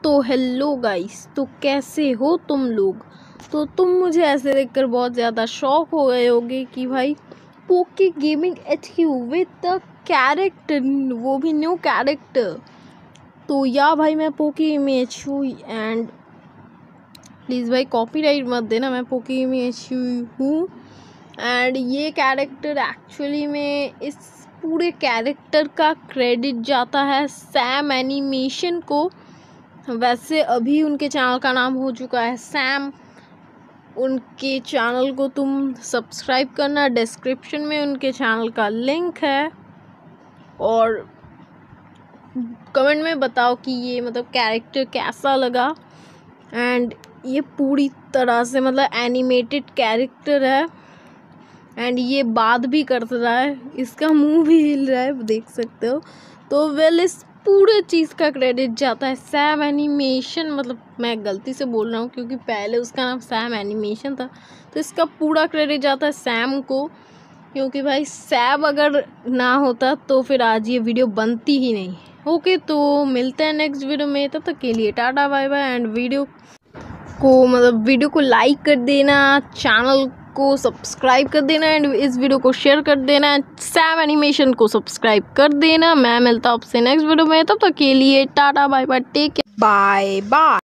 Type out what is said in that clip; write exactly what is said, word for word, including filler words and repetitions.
तो hello guys, तो कैसे हो तुम लोग। तो तुम मुझे ऐसे देखकर बहुत ज़्यादा शॉक हो गए होगे कि भाई Poke gaming H Q with the character, वो भी न्यू कैरेक्टर। तो या भाई मैं Poke gaming H U and please भाई कॉपीराइट मत देना, मैं पोके गेमिंग एच यू हूँ। एंड ये कैरेक्टर एक्चुअली में इस पूरे कैरेक्टर का क्रेडिट जाता है सैम एनिमेशन को। वैसे अभी उनके चैनल का नाम हो चुका है सैम। उनके चैनल को तुम सब्सक्राइब करना, डिस्क्रिप्शन में उनके चैनल का लिंक है। और कमेंट में बताओ कि ये मतलब कैरेक्टर कैसा लगा। एंड ये पूरी तरह से मतलब एनिमेटेड कैरेक्टर है एंड ये बात भी कर रहा है, इसका मुंह भी हिल रहा है, देख सकते हो। तो वेल इस पूरे चीज़ का क्रेडिट जाता है सैम एनिमेशन, मतलब मैं गलती से बोल रहा हूँ क्योंकि पहले उसका नाम सैम एनिमेशन था। तो इसका पूरा क्रेडिट जाता है सैम को, क्योंकि भाई सैम अगर ना होता तो फिर आज ये वीडियो बनती ही नहीं। ओके, तो मिलते हैं नेक्स्ट वीडियो में, तब तक के लिए tata bye bye. And video को मतलब वीडियो को लाइक कर देना, चैनल को सब्सक्राइब कर देना एंड इस वीडियो को शेयर कर देना, सैम एनिमेशन को सब्सक्राइब कर देना। मैं मिलता हूँ आपसे नेक्स्ट वीडियो में, तब तक के लिए tata bye bye, take care, bye bye.